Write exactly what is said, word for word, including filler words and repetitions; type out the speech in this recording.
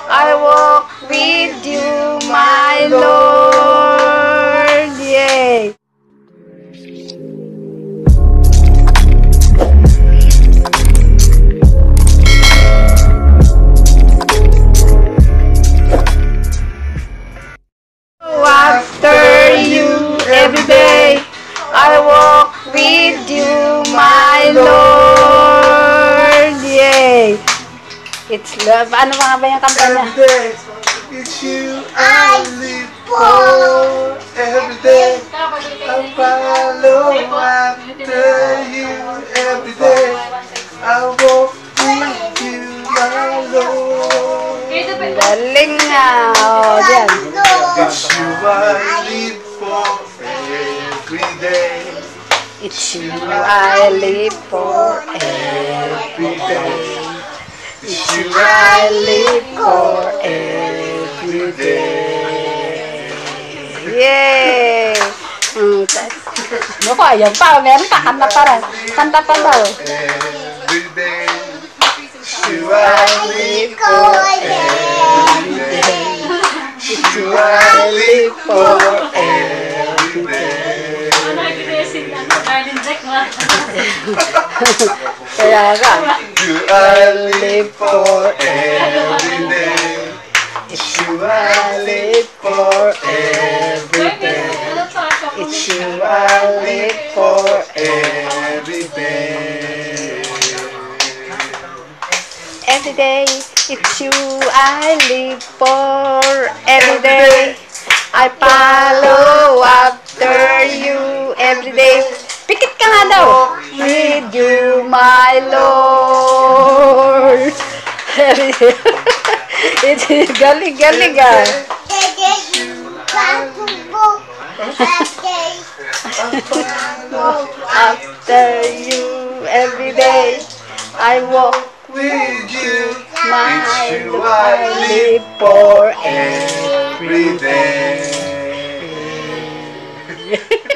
I walk with you, my Lord. Yay! After you every day, I walk with you, my Lord. Yay! It's love. Ano mga ba yung kanta niya? Every day, it's you I live for. Every day, I follow after you. Every day, I walk with you, my Lord. Galing na. O, dyan. It's you I live for. Every day, It's you I live for every day. It's you I live for every day. Yay! Mm, Bako, ayan pa. Meron pa. Kanta pa rin. Kanta pa daw. every day, it's you I live for. Every day, it's you I live for. Every day. Kaya ka. You I live for every day. It's you I live for every day. It's you I live for. Every day. Every day, it's you I live for. Every day, I follow after you. Every day, pikit ka nga daw. With you, my Lord. Every day. It's galing, galing ah. After you, every day, I walk With you, my it's you Lord. I live for every day.